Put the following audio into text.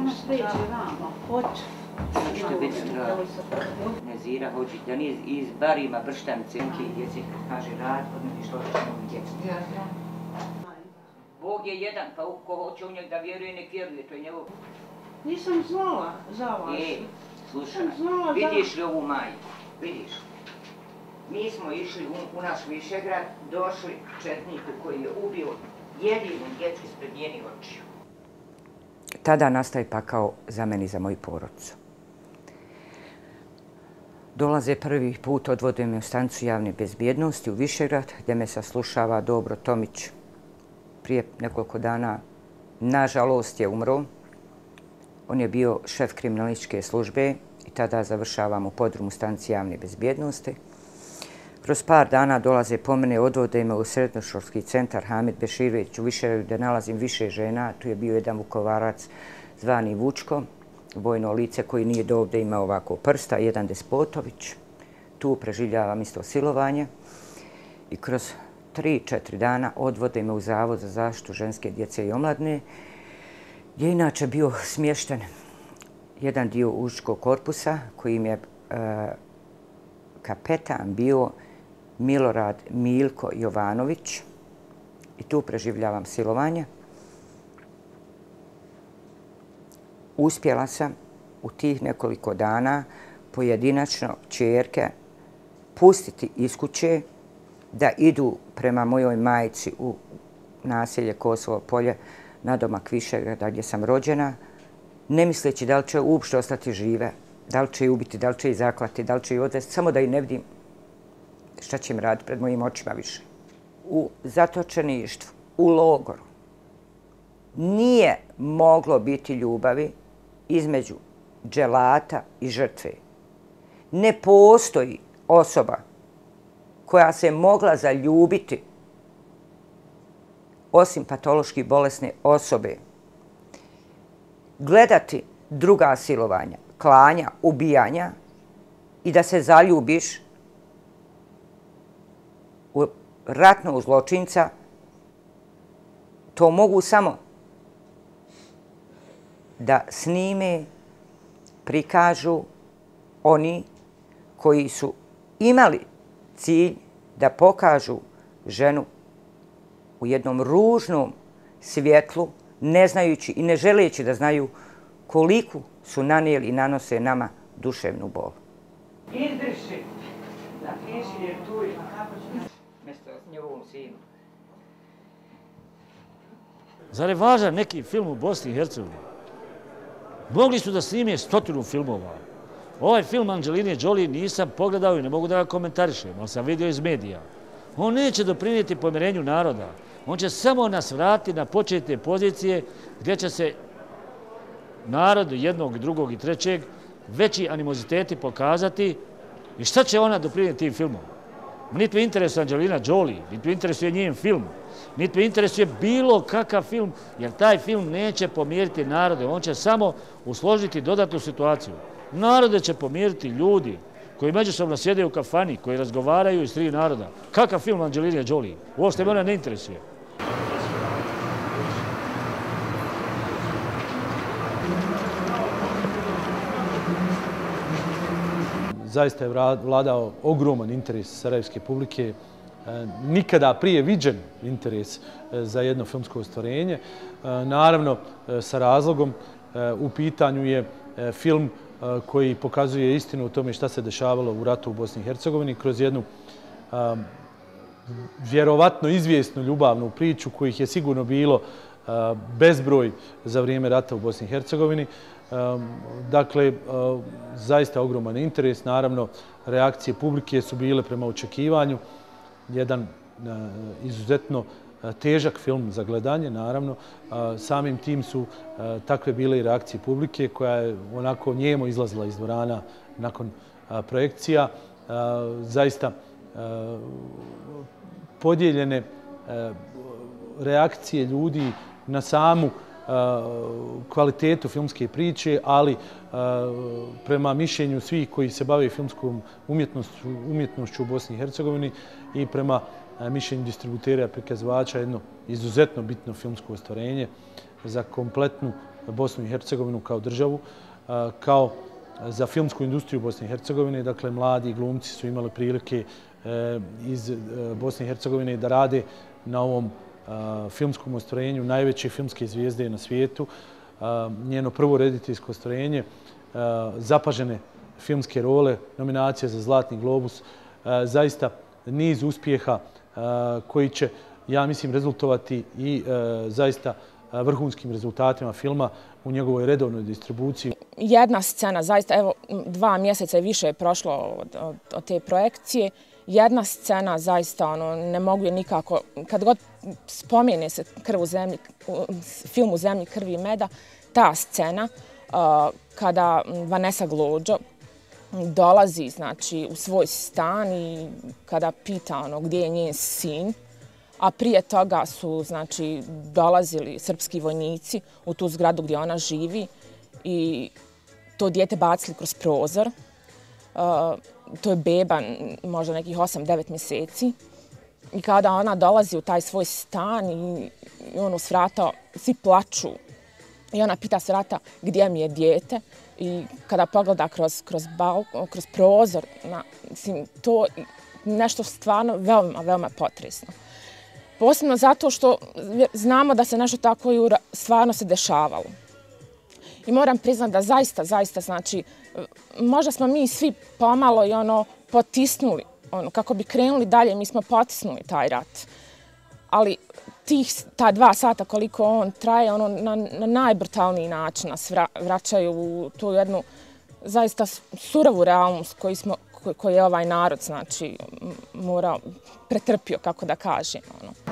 ona sređe vamo. Hoće. Što već treba. Nezira hoće, da nije iz barima brštanice neki djeci, kaže rad, odmeni što ćemo djeci. Bog je jedan, pa ko hoće u njeg da vjeruje, nek vjeruje, to je njegov. Nisam znala za vas. Slušaj, vidiš li ovu majku? Vidiš? Mi smo išli u naš Višegrad, došli četniku koji je ubio jedinu djecu ispred njenih očiju. Tada nastaje pakao za meni i za moju porodicu. Dolaze prvi put, odvode me u stanicu javne bezbjednosti u Višegrad, gdje me saslušava Dobro Tomić. Prije nekoliko dana, nažalost, je umro. On je bio šef kriminalističke službe i tada završavam u podrumu stanici javne bezbjednosti. Kroz par dana dolaze po mene, odvode me u srednjoškolski centar Hamid Beširović u Višegradu gdje nalazim više žena. Tu je bio jedan Vukovarac zvani Vučko, vojno lice koji nije do ovdje imao ovako prsta, jedan Despotović. Tu preživljavam isto silovanje i kroz 3-4 dana odvode me u Zavod za zaštitu ženske djece i omladine, gdje je inače bio smješten jedan dio Užičkog korpusa kojim je kapetan bio Milorad Milko Jovanović i tu preživljavam silovanje. Uspjela sam u tih nekoliko dana pojedinačno ćerke pustiti iz kuće da idu prema mojoj majci u naselje Kosovo polje nadomak Višegrada gdje sam rođena, ne misleći da li će uopšte ostati žive, da li će je ubiti, da li će je zaklati, da li će je odvesti, samo da i ne vidim šta će im raditi pred mojim očima više. U zatočeništvu, u logoru, nije moglo biti ljubavi između dželata i žrtve. Ne postoji osoba koja se mogla zaljubiti osim patološki bolesne osobe, gledati druga silovanja, klanja, ubijanja i da se zaljubiš u ratnog zločinca, to mogu samo da snime, prikažu oni koji su imali cilj da pokažu ženu u jednom ružnom svjetlu, ne znajući i ne želeći da znaju koliko su nanijeli i nanose nama duševnu bol. Izbriši, napiši je tu i kako će mjesto njegovom sinu. Zar je važan neki film u Bosni i Hercegovini? Mogli su da snime 100 filmova. Ovaj film Anđeline Jolie nisam pogledao i ne mogu da ga komentarišem, ali sam vidio iz medija. On neće doprinijeti pomirenju naroda. On će samo nas vratiti na početne pozicije gdje će se narod jednog, drugog i trećeg veći animoziteti pokazati. I šta će ona doprinijeti tim filmom? Niti me interesuje Anđelina Jolie, niti me interesuje njen film, niti me interesuje bilo kakav film, jer taj film neće pomiriti narode. On će samo usložiti dodatnu situaciju. Narode će pomiriti ljudi koji međusobno sjede u kafani, koji razgovaraju iz 3 naroda. Kakav film Anđeline Jolie? Uopšte me ona ne interesuje. Zaista je vladao ogroman interes sarajevske publike, nikada prije viđen interes za jedno filmsko ostvarenje. Naravno, sa razlogom, u pitanju je film koji pokazuje istinu o tome šta se dešavalo u ratu u Bosni i Hercegovini kroz jednu vjerovatno izvjesnu ljubavnu priču kojih je sigurno bilo bezbroj za vrijeme rata u Bosni i Hercegovini. Dakle, zaista ogroman interes. Naravno, reakcije publike su bile prema očekivanju. Jedan izuzetno težak film za gledanje, naravno. Samim tim su takve bile i reakcije publike koja je onako njemo izlazila iz dvorana nakon projekcija. Zaista podijeljene reakcije ljudi na samu kvalitetu filmske priče, ali prema mišljenju svih koji se bave filmskom umjetnošću u Bosni i Hercegovini i prema mišljenju distributera, prikazivača, jedno izuzetno bitno filmsko ostvarenje za kompletnu Bosnu i Hercegovinu kao državu, kao za filmsku industriju Bosne i Hercegovine. Dakle, mladi glumci su imali prilike iz Bosne i Hercegovine da rade na ovom filmskom ostvarenju najveće filmske zvijezde na svijetu. Njeno prvo rediteljsko ostvarenje, zapažene filmske role, nominacija za Zlatni globus, zaista niz uspjeha koji će, ja mislim, rezultovati i zaista vrhunskim rezultatima filma u njegovoj redovnoj distribuciji. Jedna scena, zaista, evo, 2 mjeseca i više je prošlo od te projekcije. Jedna scena, zaista, ne mogu je nikako, kad god spomene se krv u zemlji, film U zemlji krvi i meda, ta scena kada Vanessa Glođo dolazi, znači, u svoj stan i kada pita gdje je njen sin, a prije toga su, znači, dolazili srpski vojnici u tu zgradu gdje ona živi i to dijete bacili kroz prozor. To je beba, možda nekih 8-9 mjeseci. I kada ona dolazi u taj svoj stan i ono s vrata, svi plaču. I ona pita s vrata gdje mi je dijete. I kada pogleda kroz prozor, mislim, to je nešto stvarno veoma, veoma potresno. Posebno zato što znamo da se nešto tako i stvarno se dešavalo. I moram priznati da zaista, znači, možda smo mi svi pomalo i potisnuli, kako bi krenuli dalje, mi smo potisnuli taj rat. Ali ta 2 sata koliko on traje, na najbrutalniji način nas vraćaju u tu jednu zaista surovu realnost koju je ovaj narod, znači, morao, pretrpio, kako da kažem.